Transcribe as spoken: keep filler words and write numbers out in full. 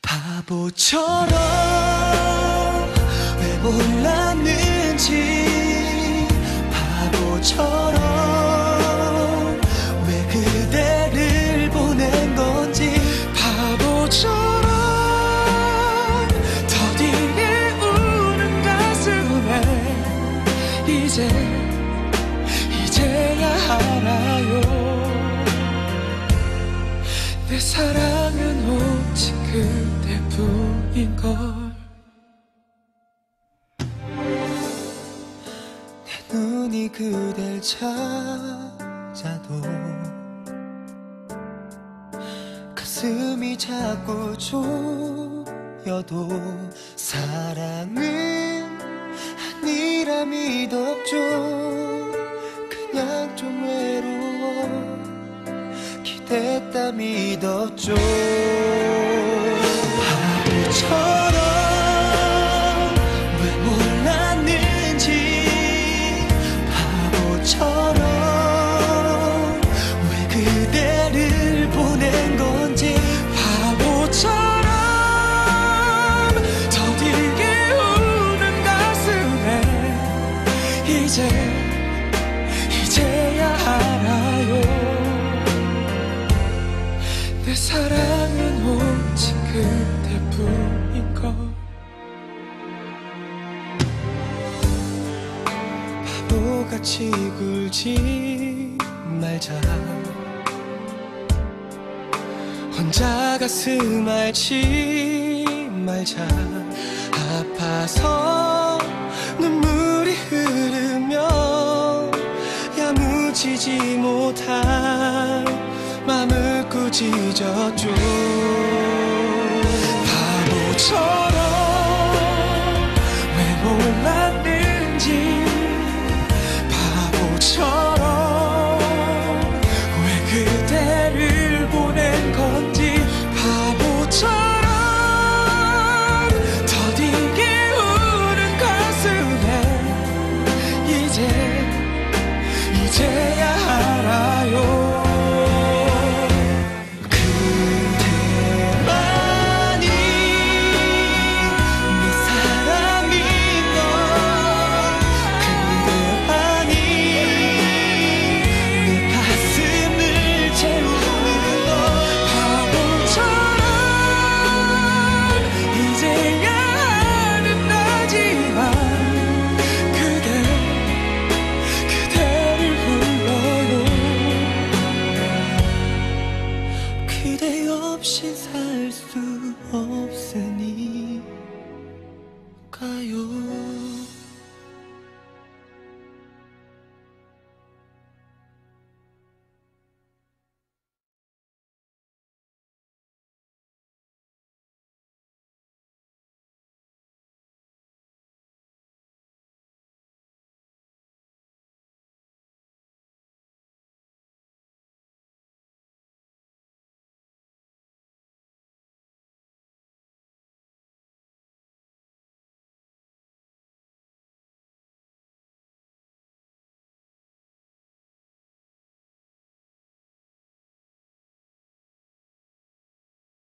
바보처럼 왜 몰랐는지, 바보처럼 왜 그대를 보낸 건지, 바보처럼 더디게 우는 가슴에 이제 이제야 알아요. 내 사랑은 오직 그대뿐인걸. 내 눈이 그댈 찾아도 가슴이 자꾸 조여도 사랑은 아니라 믿었죠. 그냥 좀 외로워 기댔다 믿었죠. 바보처럼 왜 몰랐는지, 바보처럼 왜 그대를 보낸 건지, 바보처럼 더디게 우는 가슴에 이제 이제야 알아요. 내 사랑은 오직 그대뿐인걸. 바보같이 굴지 말자. 혼자 가슴 앓지 말자. 아파서 눈물이 흐르며 야무지지 못한 맘을 꾸짖었죠. 바보처럼 왜 몰랐는지, 바보처럼 왜 그대를 보낸 건지, 바보처럼 더디게 우는 가슴에 이제 이제야 알아요. 그대 없이 살 수 없음.